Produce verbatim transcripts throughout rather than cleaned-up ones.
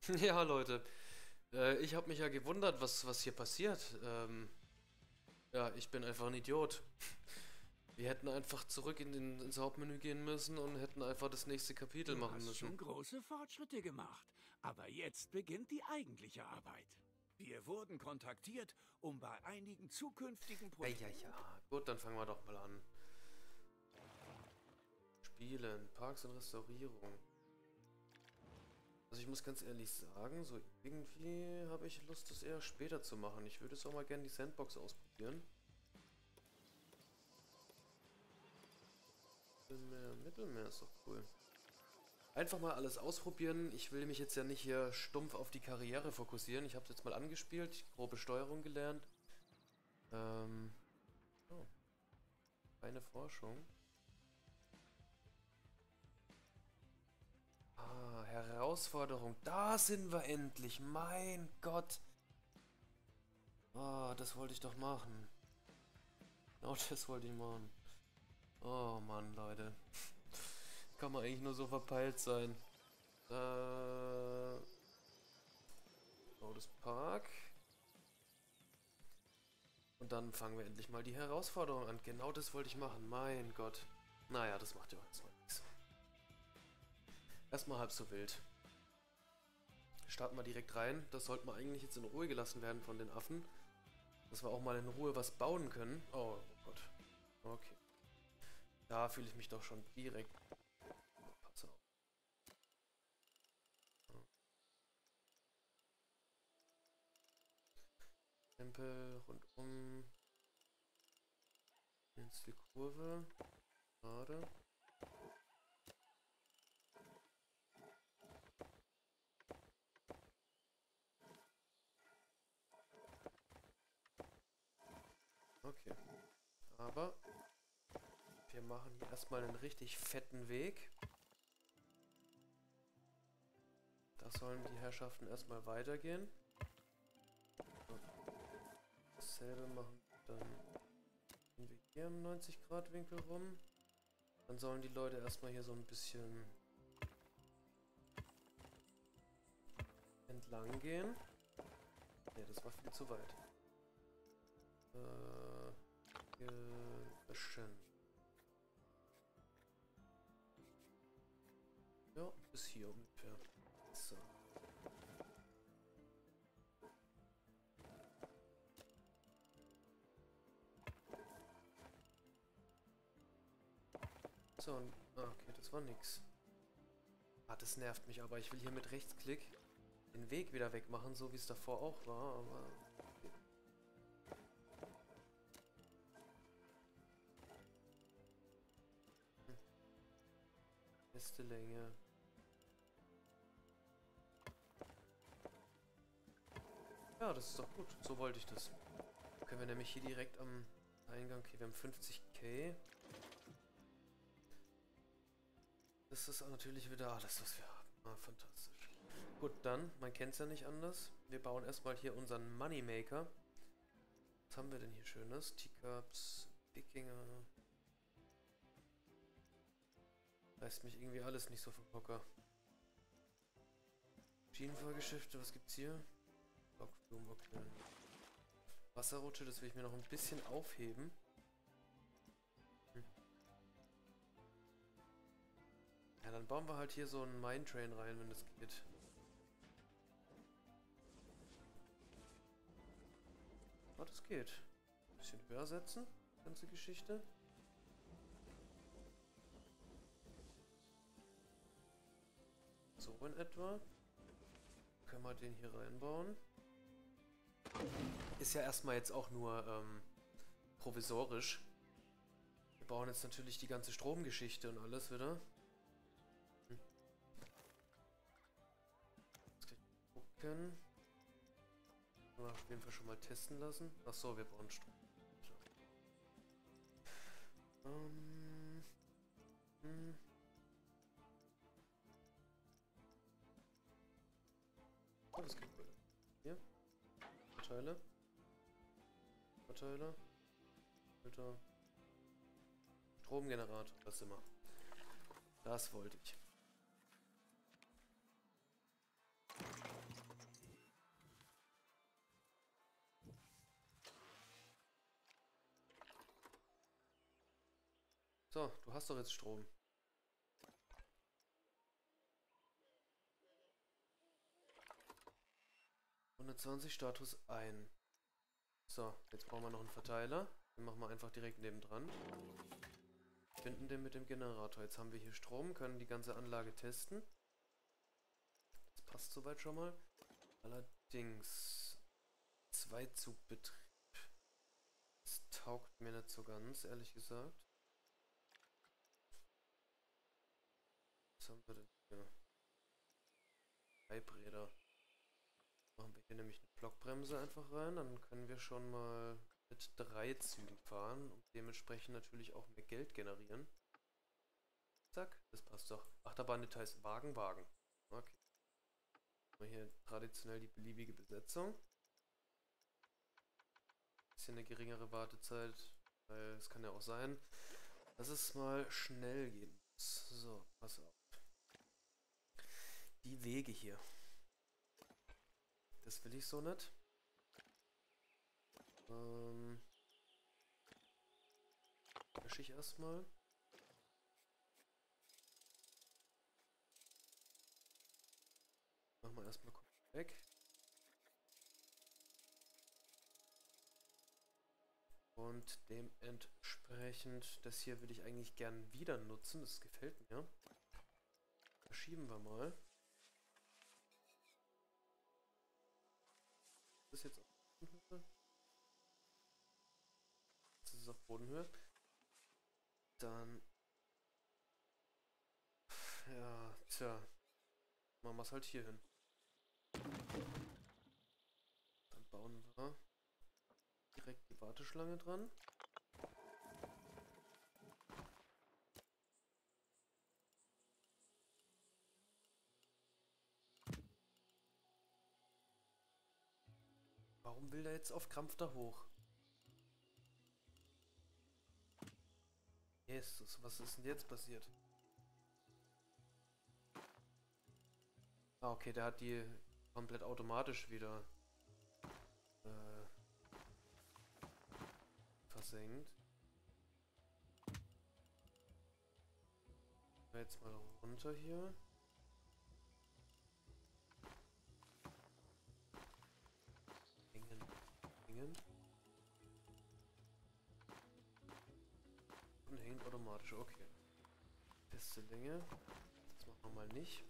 Ja, Leute, äh, ich habe mich ja gewundert, was, was hier passiert. Ähm, ja, ich bin einfach ein Idiot. Wir hätten einfach zurück in den, ins Hauptmenü gehen müssen und hätten einfach das nächste Kapitel Du machen hast müssen. schon große Fortschritte gemacht, aber jetzt beginnt die eigentliche Arbeit. Wir wurden kontaktiert, um bei einigen zukünftigen Ja, ja, Projekten... ja. Gut, dann fangen wir doch mal an. Spielen, Parks und Restaurierung. Also ich muss ganz ehrlich sagen, so irgendwie habe ich Lust, das eher später zu machen. Ich würde jetzt auch mal gerne die Sandbox ausprobieren. Mittelmeer, Mittelmeer ist doch cool. Einfach mal alles ausprobieren. Ich will mich jetzt ja nicht hier stumpf auf die Karriere fokussieren. Ich habe es jetzt mal angespielt, grobe Steuerung gelernt. Ähm, oh, keine Forschung. Ah, Herausforderung. Da sind wir endlich. Mein Gott. Ah, das wollte ich doch machen. Genau das wollte ich machen. Oh Mann, Leute. Kann man eigentlich nur so verpeilt sein. Äh, oh, das Park. Und dann fangen wir endlich mal die Herausforderung an. Genau das wollte ich machen. Mein Gott. Naja, das macht ja auch jetzt mal nichts. Erstmal halb so wild. Starten wir direkt rein. Das sollte man eigentlich jetzt in Ruhe gelassen werden von den Affen. Dass wir auch mal in Ruhe was bauen können. Oh, oh Gott. Okay. Da fühle ich mich doch schon direkt. Oh, pass auf. Tempel rundum. Jetzt die Kurve. Gerade. Okay. Aber wir machen hier erstmal einen richtig fetten Weg. Da sollen die Herrschaften erstmal weitergehen. Dasselbe machen dann gehen wir hier im neunzig Grad Winkel rum. Dann sollen die Leute erstmal hier so ein bisschen entlang gehen. Ne, das war viel zu weit. Äh, löschen. Ja, bis hier ungefähr. So. So, und, ah, okay, das war nix. Ah, das nervt mich, aber ich will hier mit Rechtsklick den Weg wieder wegmachen, so wie es davor auch war, aber... Okay. Hm. Beste Länge. Ja, das ist doch gut. So wollte ich das. Können wir nämlich hier direkt am Eingang... Okay, wir haben fünfzig K. Das ist natürlich wieder alles, was wir haben. Ah, fantastisch. Gut, dann, man kennt es ja nicht anders. Wir bauen erstmal hier unseren Moneymaker. Was haben wir denn hier Schönes? Teacups, Wikinger. Reißt mich irgendwie alles nicht so vom Hocker. Schienenfahrgeschäfte, was gibt's hier? Blockflum, okay. Wasserrutsche, das will ich mir noch ein bisschen aufheben. Hm. Ja, dann bauen wir halt hier so einen Mine Train rein, wenn das geht. Ah, das geht. Ein bisschen höher setzen, die ganze Geschichte. So in etwa. Können wir den hier reinbauen. Ist ja erstmal jetzt auch nur ähm, provisorisch. Wir bauen jetzt natürlich die ganze Stromgeschichte und alles wieder. Hm. Jetzt gleich gucken. Mal auf jeden Fall schon mal testen lassen. Achso, wir brauchen Strom. Ähm, hm. Oh, das geht wohl. Hier. Verteiler. Verteiler. Filter. Stromgenerator. Das immer. Das wollte ich. So, du hast doch jetzt Strom. hundertzwanzig Status ein. So, jetzt brauchen wir noch einen Verteiler. Den machen wir einfach direkt nebendran. Finden den mit dem Generator. Jetzt haben wir hier Strom, können die ganze Anlage testen. Das passt soweit schon mal. Allerdings Zweizugbetrieb. Das taugt mir nicht so ganz, ehrlich gesagt. Was haben wir denn hier? Treibräder. Machen wir hier nämlich eine Blockbremse einfach rein. Dann können wir schon mal mit drei Zügen fahren und dementsprechend natürlich auch mehr Geld generieren. Zack, das passt doch. Achterbahndetails, Wagen, Wagen. Okay. Mal hier traditionell die beliebige Besetzung. Bisschen eine geringere Wartezeit, weil es kann ja auch sein, dass es mal schnell gehen muss. So, pass auf. Die Wege hier. Das will ich so nicht. Ähm. Lösche ich erstmal. Machen wir erstmal weg. Und dementsprechend, das hier würde ich eigentlich gern wieder nutzen. Das gefällt mir. Verschieben wir mal. Das ist jetzt auf Bodenhöhe. Das ist auf Bodenhöhe. Dann. Ja, tja. Machen wir es halt hier hin. Dann bauen wir direkt die Warteschlange dran. Warum will der jetzt auf Krampf da hoch? Jesus, was ist denn jetzt passiert? Ah, okay, der hat die komplett automatisch wieder äh, versenkt. Jetzt mal runter hier. Hängen, hängen. Und hängt automatisch, okay. Feste Länge. Das machen wir mal nicht.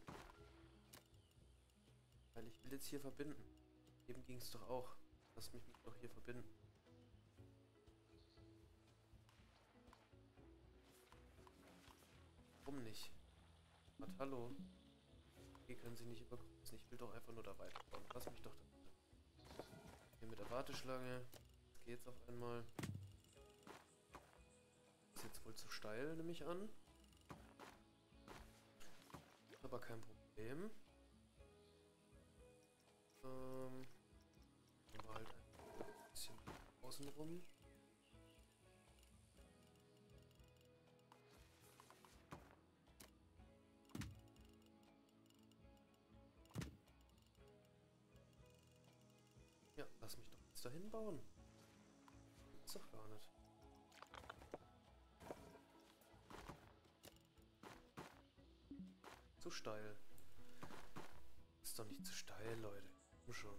Weil ich will jetzt hier verbinden. Eben ging es doch auch. Lass mich mich doch hier verbinden. Warum nicht? Ach, hallo. Hier können Sie nicht überkreuzen. Ich will doch einfach nur da weiterbauen. Lass mich doch da bitte. Hier mit der Warteschlange. Jetzt geht's auf einmal. Ist jetzt wohl zu steil, nehme ich an. Aber kein Problem. Ähm. Aber halt ein bisschen außen rum. Ja, lass mich doch jetzt dahin bauen. Gibt's doch gar nicht. Zu steil. Ist doch nicht zu steil, Leute. Komm schon.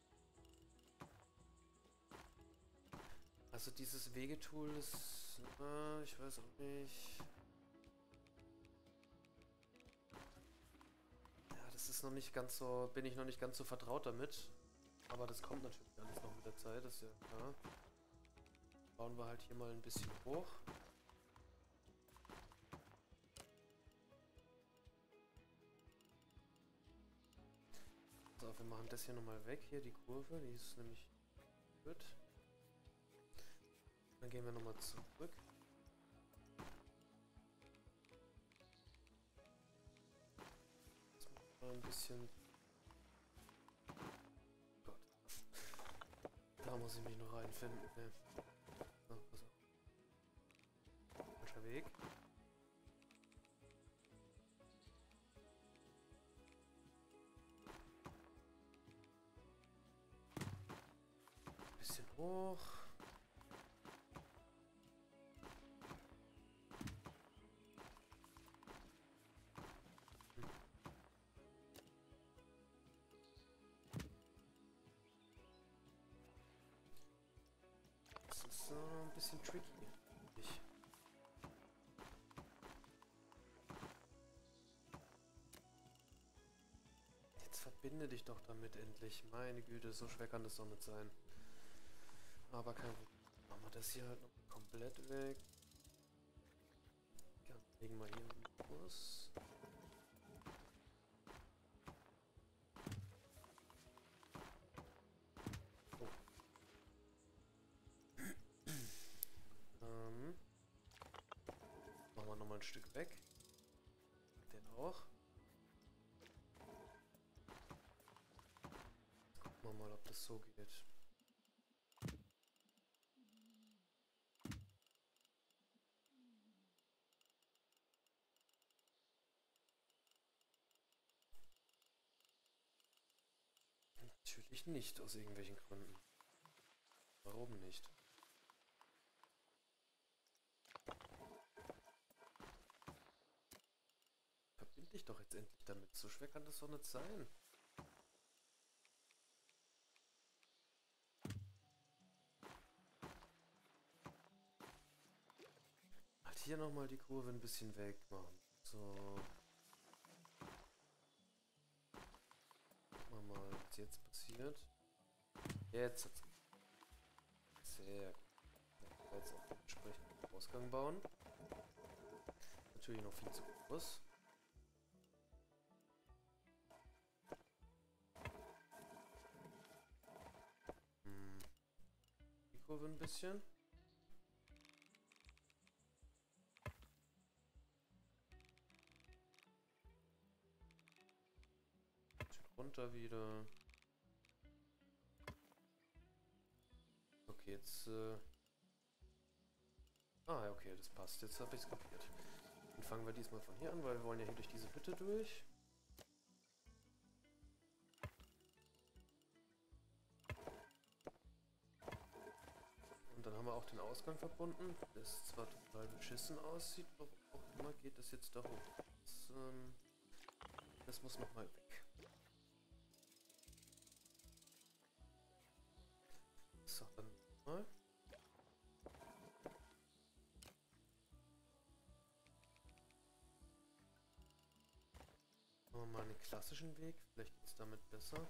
Also dieses Wegetool ist... Äh, ich weiß auch nicht... Ja, das ist noch nicht ganz so... Bin ich noch nicht ganz so vertraut damit. Aber das kommt natürlich alles noch mit der Zeit, das ist ja klar. Bauen wir halt hier mal ein bisschen hoch. So, wir machen das hier nochmal weg, hier die Kurve, die ist nämlich gut. Dann gehen wir nochmal zurück. Jetzt machen wir ein bisschen... Gott. Da muss ich mich noch reinfinden. Ne. So, pass auf. Falscher Weg. Bisschen hoch. ist noch ein bisschen tricky. Ich. Jetzt verbinde dich doch damit endlich. Meine Güte, so schwer kann das doch nicht sein. Aber kein Problem. Machen wir das hier halt noch komplett weg. Ja, legen wir hier einen Kurs. Oh. ähm. Machen wir nochmal ein Stück weg. Den auch. Gucken wir mal, ob das so geht. Natürlich nicht, aus irgendwelchen Gründen. Warum nicht? Verbind dich doch jetzt endlich damit. So schwer kann das doch nicht sein. Halt hier nochmal die Kurve ein bisschen weg machen. So. Gucken wir mal, was jetzt passiert. Jetzt hat's. Sehr gut. Jetzt auch den entsprechenden Ausgang bauen. Natürlich noch viel zu groß. Hm. Die Kurve ein bisschen. Runter wieder. Okay, jetzt. Äh ah, okay, das passt. Jetzt habe ich es kapiert. Dann fangen wir diesmal von hier an, weil wir wollen ja hier durch diese Hütte durch. Und dann haben wir auch den Ausgang verbunden. Das zwar total beschissen aussieht, warum auch immer geht das jetzt da hoch. Das, ähm, das muss nochmal weg. So, dann mal. Machen wir mal einen klassischen Weg. Vielleicht geht es damit besser.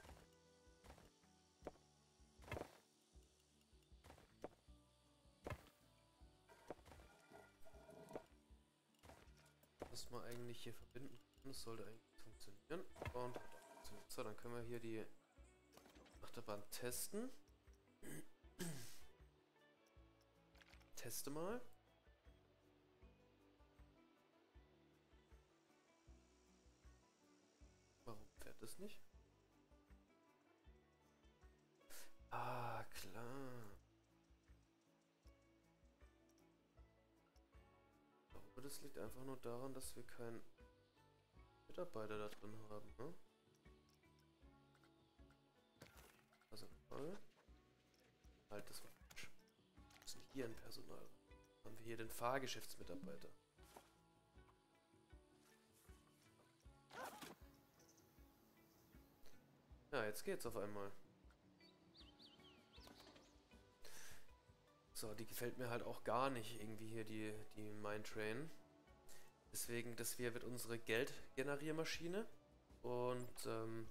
Was man eigentlich hier verbinden kann, das sollte eigentlich funktionieren. Und hat auch funktioniert. So, dann können wir hier die Achterbahn testen. Teste mal. Warum fährt das nicht? Ah, klar. Ich glaube, das liegt einfach nur daran, dass wir keinen Mitarbeiter da drin haben, ne? Also, voll. Halt, das war falsch. Wir müssen hier ein Personal. Haben wir hier den Fahrgeschäftsmitarbeiter. Ja, jetzt geht's auf einmal. So, die gefällt mir halt auch gar nicht, irgendwie hier die, die Mindtrain. Deswegen, das hier wird unsere Geldgeneriermaschine. Und, ähm...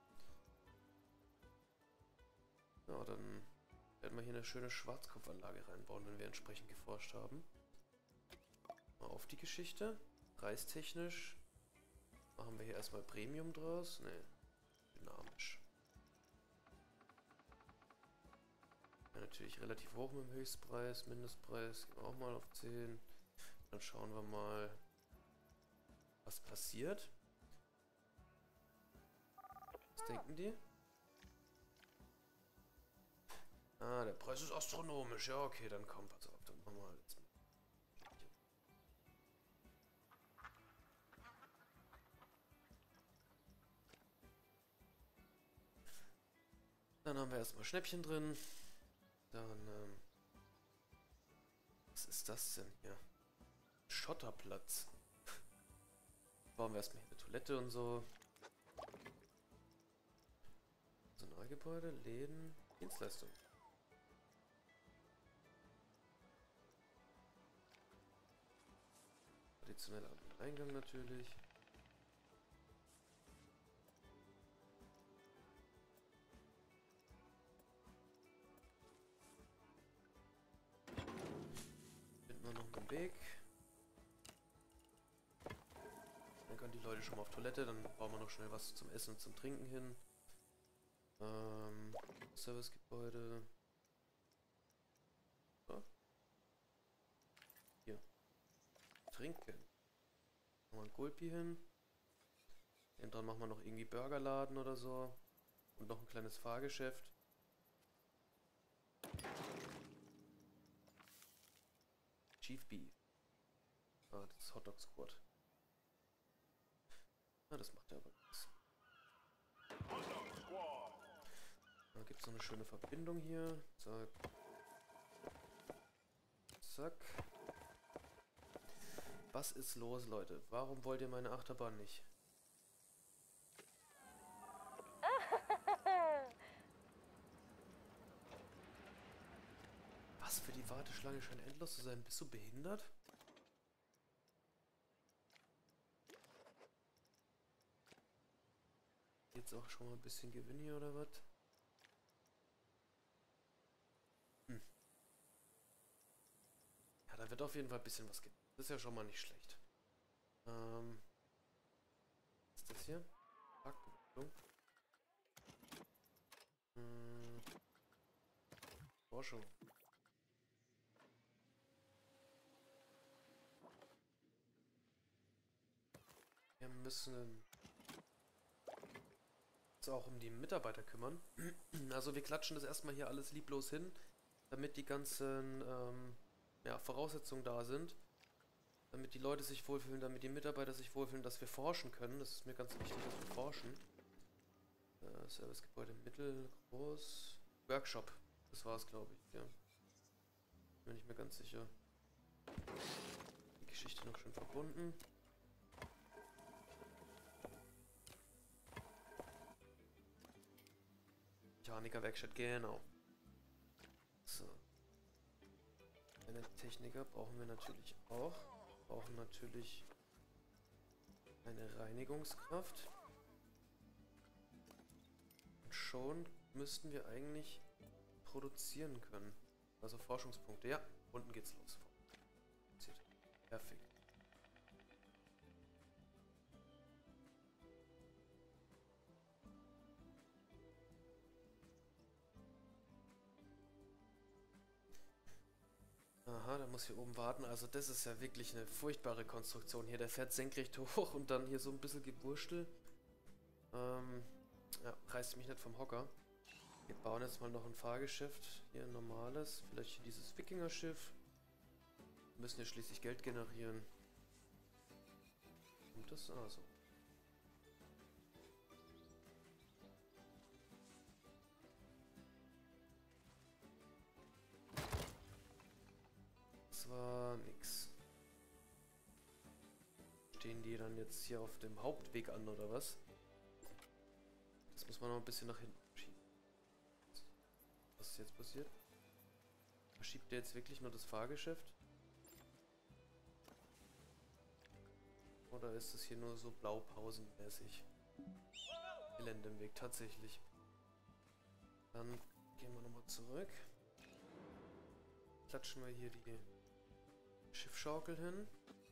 ja, dann werden wir hier eine schöne Schwarzkopfanlage reinbauen, wenn wir entsprechend geforscht haben. Mal auf die Geschichte. Preistechnisch machen wir hier erstmal Premium draus. Ne, dynamisch. Ja, natürlich relativ hoch mit dem Höchstpreis, Mindestpreis. Gehen wir auch mal auf zehn. Dann schauen wir mal, was passiert. Was denken die? Ah, der Preis ist astronomisch. Ja, okay, dann komm, pass auf, dann machen wir halt jetzt. Dann haben wir erstmal Schnäppchen drin. Dann, ähm, was ist das denn hier? Schotterplatz. Bauen wir erstmal hier eine Toilette und so. Personalgebäude, Läden, Dienstleistungen. traditioneller Eingang natürlich. Finden wir noch einen Weg. Dann können die Leute schon mal auf Toilette, dann bauen wir noch schnell was zum Essen und zum Trinken hin. Ähm, Servicegebäude. So. Hier. Trinken. Machen wir einen Gulpi hin. Den dran machen wir noch irgendwie Burgerladen oder so. Und noch ein kleines Fahrgeschäft. Chief Beef. Ah, das ist Hotdog Squad. Ah, das macht ja aber nichts. Da gibt es noch eine schöne Verbindung hier. Zack. Zack. Was ist los, Leute? Warum wollt ihr meine Achterbahn nicht? Was für die Warteschlange scheint endlos zu sein. Bist du behindert? Jetzt auch schon mal ein bisschen Gewinn hier oder was? Hm. Ja, da wird auf jeden Fall ein bisschen was geben. Das ist ja schon mal nicht schlecht. Ähm. Was ist das hier? Parkbewegung. Hm. Forschung. Wir müssen uns auch um die Mitarbeiter kümmern. Also wir klatschen das erstmal hier alles lieblos hin, damit die ganzen ähm, ja, Voraussetzungen da sind. Damit die Leute sich wohlfühlen, damit die Mitarbeiter sich wohlfühlen, dass wir forschen können. Das ist mir ganz wichtig, dass wir forschen. Äh, Servicegebäude mittel, groß. Workshop. Das war es, glaube ich. Ja. Bin ich mir ganz sicher. Die Geschichte noch schön verbunden. Mechaniker-Werkstatt, genau. So. Eine Techniker brauchen wir natürlich auch. Brauchen natürlich eine Reinigungskraft. Und schon müssten wir eigentlich produzieren können. Also Forschungspunkte. Ja, unten geht's los. Perfekt. Aha, der muss hier oben warten. Also das ist ja wirklich eine furchtbare Konstruktion hier. Der fährt senkrecht hoch und dann hier so ein bisschen Gewurstel. Ähm, ja, reißt mich nicht vom Hocker. Wir bauen jetzt mal noch ein Fahrgeschäft. Hier ein normales. Vielleicht hier dieses Wikinger-Schiff. Wir müssen ja schließlich Geld generieren. Und das also. Das war nix. Stehen die dann jetzt hier auf dem Hauptweg an oder was? Das muss man noch ein bisschen nach hinten schieben. Was ist jetzt passiert? Verschiebt der jetzt wirklich nur das Fahrgeschäft? Oder ist es hier nur so blaupausenmäßig? Elend im Weg, tatsächlich. Dann gehen wir nochmal zurück. Klatschen wir hier die Schiffschaukel hin.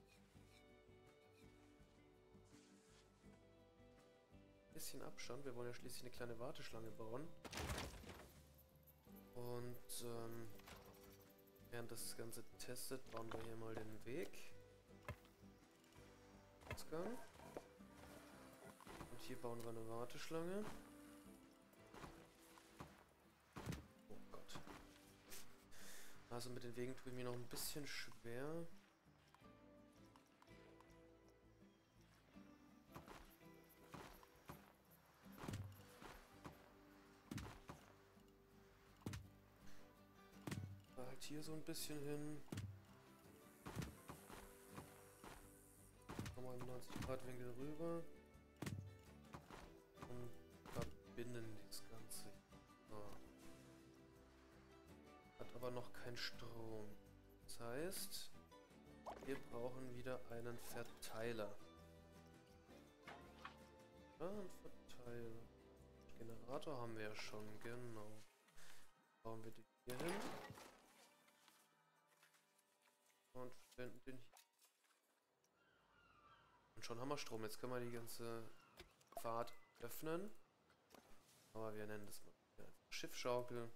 Bisschen Abstand, wir wollen ja schließlich eine kleine Warteschlange bauen. Und ähm, während das Ganze testet, bauen wir hier mal den Weg. Ausgang. Und hier bauen wir eine Warteschlange. Oh Gott. Also mit den Wegen tue ich mir noch ein bisschen schwer. Da halt hier so ein bisschen hin. Nochmal im neunzig Grad Winkel rüber. Und verbinden das Ganze. So. Hat aber noch keinen Strom. Das heißt, Wir brauchen wieder einen Verteiler. Ja, einen Verteiler. Generator haben wir ja schon, genau. Bauen wir den hier hin. Und stellen den hier. Und schon haben wir Strom. Jetzt können wir die ganze Fahrt öffnen. Aber wir nennen das mal Schiffschaukel.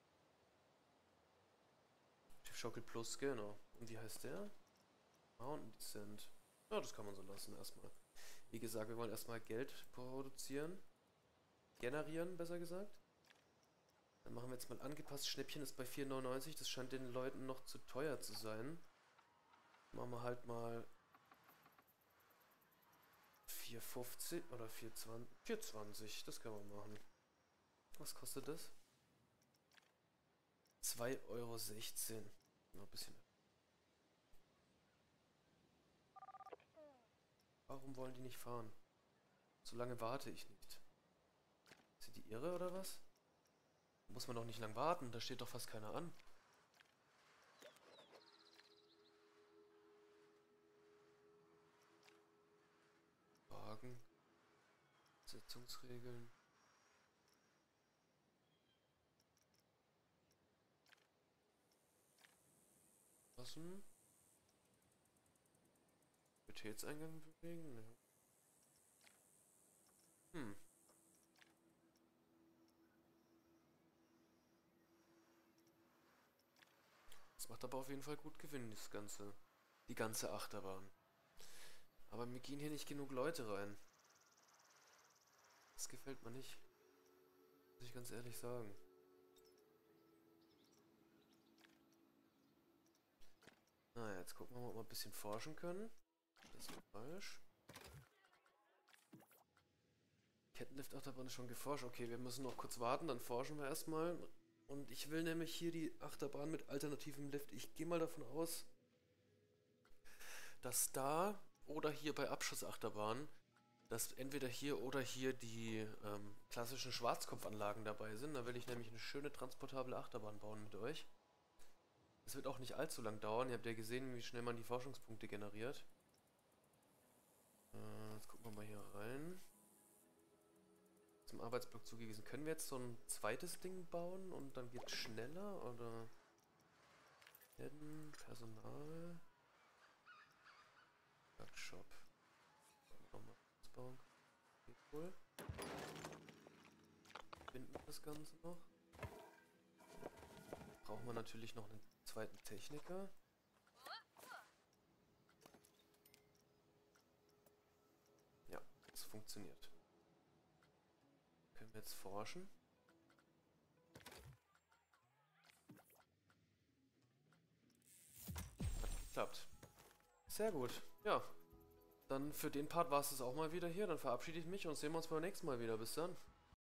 Schiffschaukel Plus, genau. Und wie heißt der? Mountain Descent. Ja, das kann man so lassen erstmal. Wie gesagt, wir wollen erstmal Geld produzieren. Generieren, besser gesagt. Dann machen wir jetzt mal angepasst. Schnäppchen ist bei vier neunundneunzig. Das scheint den Leuten noch zu teuer zu sein. Machen wir halt mal vier fünfzig oder vier zwanzig. vier zwanzig, das können wir machen. Was kostet das? zwei Euro sechzehn. Noch ein bisschen. Warum wollen die nicht fahren? So lange warte ich nicht. Sind die irre oder was? Muss man doch nicht lang warten, da steht doch fast keiner an. Wagen. Sitzungsregeln. Lassen. Qualitätseingang bewegen? Ne. Hm. Das macht aber auf jeden Fall gut Gewinn, das ganze, die ganze Achterbahn. Aber mir gehen hier nicht genug Leute rein. Das gefällt mir nicht. Muss ich ganz ehrlich sagen. Naja, jetzt gucken wir mal, ob wir ein bisschen forschen können. Das ist falsch. Kettenlift-Achterbahn ist schon geforscht. Okay, wir müssen noch kurz warten, dann forschen wir erstmal. Und ich will nämlich hier die Achterbahn mit alternativem Lift. Ich gehe mal davon aus, dass da oder hier bei Abschussachterbahn, dass entweder hier oder hier die ähm, klassischen Schwarzkopfanlagen dabei sind. Da will ich nämlich eine schöne transportable Achterbahn bauen mit euch. Es wird auch nicht allzu lang dauern. Ihr habt ja gesehen, wie schnell man die Forschungspunkte generiert. Äh, jetzt gucken wir mal hier rein. Zum Arbeitsblock zugewiesen. Können wir jetzt so ein zweites Ding bauen und dann geht es schneller? Oder Personal Workshop. Nochmal ausbauen. Geht wohl. Finden wir das Ganze noch. Brauchen wir natürlich noch einen zweiten Techniker. Ja, das funktioniert. Können wir jetzt forschen? Hat geklappt. Sehr gut. Ja. Dann für den Part war es das auch mal wieder hier. Dann verabschiede ich mich und sehen wir uns beim nächsten Mal wieder. Bis dann.